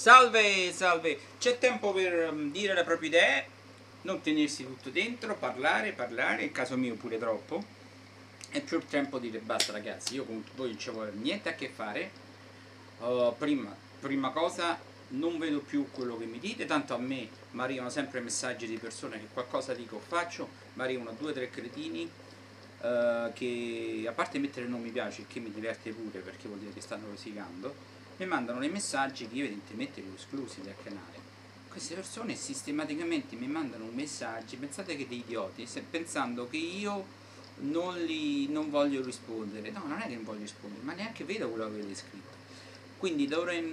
Salve, salve! C'è tempo per dire le proprie idee, non tenersi tutto dentro, parlare, in caso mio pure troppo. È più il tempo di dire basta ragazzi, io con voi non ci vuole niente a che fare. Prima cosa, non vedo più quello che mi dite, tanto a me mi arrivano sempre messaggi di persone che qualcosa dico o faccio, mi arrivano 2 o 3 cretini che a parte mettere non mi piace, che mi diverte pure perché vuol dire che stanno rosicando, mi mandano dei messaggi che io evidentemente li ho esclusi dal canale. Queste persone sistematicamente mi mandano messaggi, pensate che dei idioti, pensando che io non voglio rispondere. No, non è che non voglio rispondere, ma neanche vedo quello che avete scritto. Quindi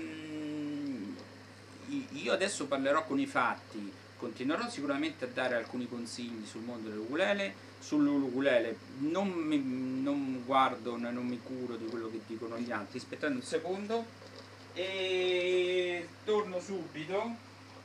io adesso parlerò con i fatti, continuerò sicuramente a dare alcuni consigli sul mondo dell'ukulele. Sull'ukulele non guardo né non mi curo di quello che dicono gli altri, aspettate un secondo e torno subito.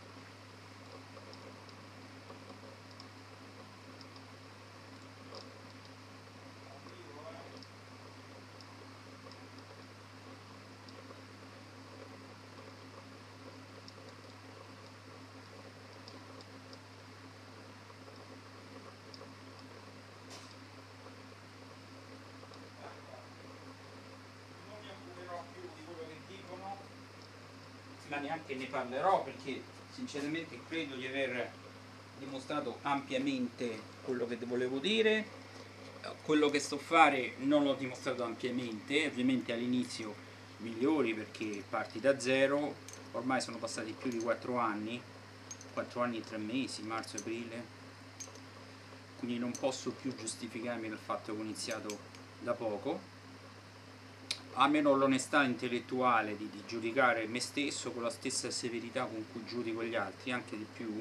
Ma neanche ne parlerò perché sinceramente credo di aver dimostrato ampiamente quello che volevo dire. Quello che sto a fare non l'ho dimostrato ampiamente, ovviamente all'inizio migliori perché parti da zero, ormai sono passati più di 4 anni, 4 anni e 3 mesi, marzo, aprile, quindi non posso più giustificarmi del fatto che ho iniziato da poco. Almeno l'onestà intellettuale di giudicare me stesso con la stessa severità con cui giudico gli altri, anche di più,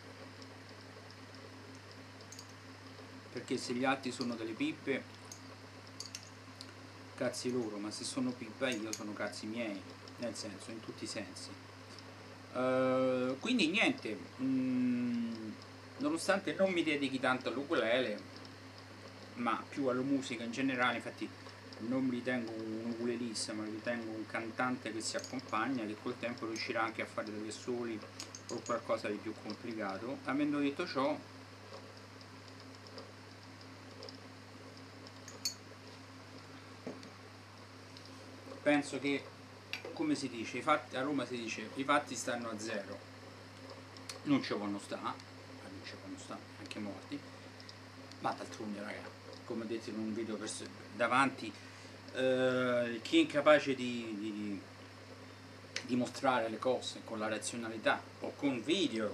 perché se gli altri sono delle pippe, cazzi loro, ma se sono pippa io sono cazzi miei, nel senso, in tutti i sensi. Quindi niente, nonostante non mi dedichi tanto all'ukulele, ma più alla musica in generale, infatti non mi ritengo un ukulelista, ma mi ritengo un cantante che si accompagna, che col tempo riuscirà anche a fare delle soli o qualcosa di più complicato. Avendo detto ciò, penso che, come si dice, a Roma si dice i fatti stanno a zero, non ci vanno anche morti, ma d'altronde raga, come detto in un video davanti, chi è incapace di dimostrare le cose con la razionalità o con video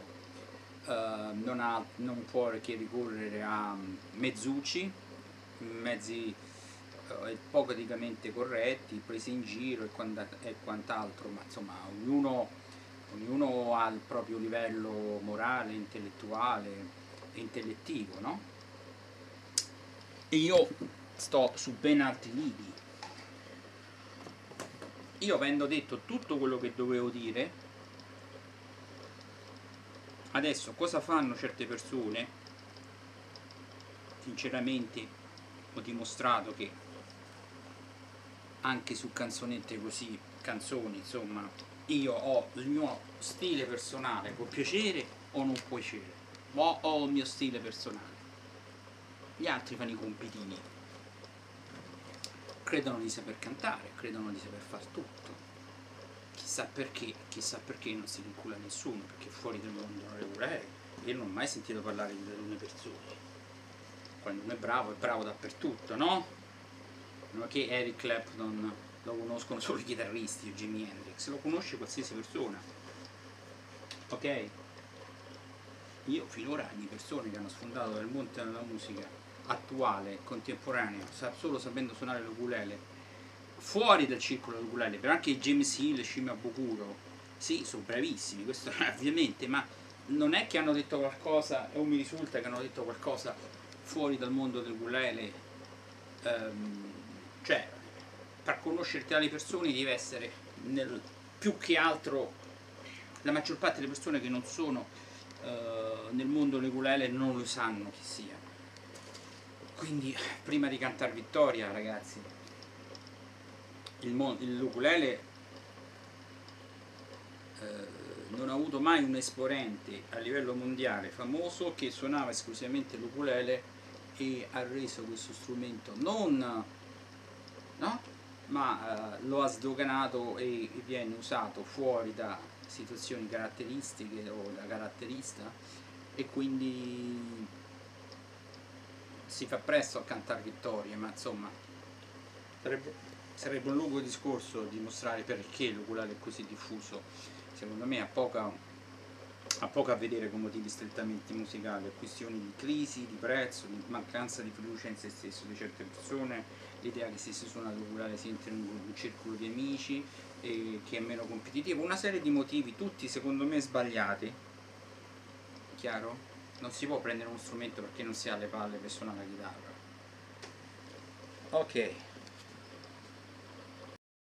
non può che ricorrere a mezzucci, mezzi poco eticamente corretti, presi in giro e quant'altro, ma insomma ognuno ha il proprio livello morale, intellettuale e intellettivo, no? E io sto su ben altri lidi. Io avendo detto tutto quello che dovevo dire, adesso cosa fanno certe persone? Sinceramente ho dimostrato che anche su canzonette così, canzoni insomma, io ho il mio stile personale, può piacere o non può piacere, ma ho il mio stile personale. Gli altri fanno i compitini, credono di saper cantare, credono di saper far tutto, chissà perché non si vincula nessuno, perché fuori del mondo regolare io non ho mai sentito parlare di alcune persone. Quando uno è bravo dappertutto, no? Non è che Eric Clapton lo conoscono solo i chitarristi o Jimi Hendrix, lo conosce qualsiasi persona, ok? Io finora di persone che hanno sfondato nel mondo della musica attuale, contemporanea, solo sapendo suonare l'ukulele, fuori dal circolo dell'ukulele, però anche James Hill e Shima Bokuro, sì, sono bravissimi, questo ovviamente, ma non è che hanno detto qualcosa, o mi risulta che hanno detto qualcosa fuori dal mondo dell'ukulele, cioè per conoscere tali persone deve essere più che altro la maggior parte delle persone che non sono nel mondo dell'ukulele non lo sanno chi sia. Quindi prima di cantare vittoria ragazzi, l'ukulele non ha avuto mai un esponente a livello mondiale famoso che suonava esclusivamente l'ukulele e ha reso questo strumento non, no? Ma lo ha sdoganato e viene usato fuori da situazioni caratteristiche o da caratterista, e quindi si fa presto a cantare vittorie, ma insomma sarebbe un lungo discorso dimostrare perché l'ukulele è così diffuso. Secondo me ha poco a vedere con motivi strettamente musicali, è questioni di crisi, di prezzo, di mancanza di fiducia in se stesso di certe persone, l'idea che se si suona l'ukulele si entra in un circolo di amici e che è meno competitivo, una serie di motivi tutti secondo me sbagliati, chiaro? Non si può prendere uno strumento perché non si ha le palle per suonare la chitarra. Ok.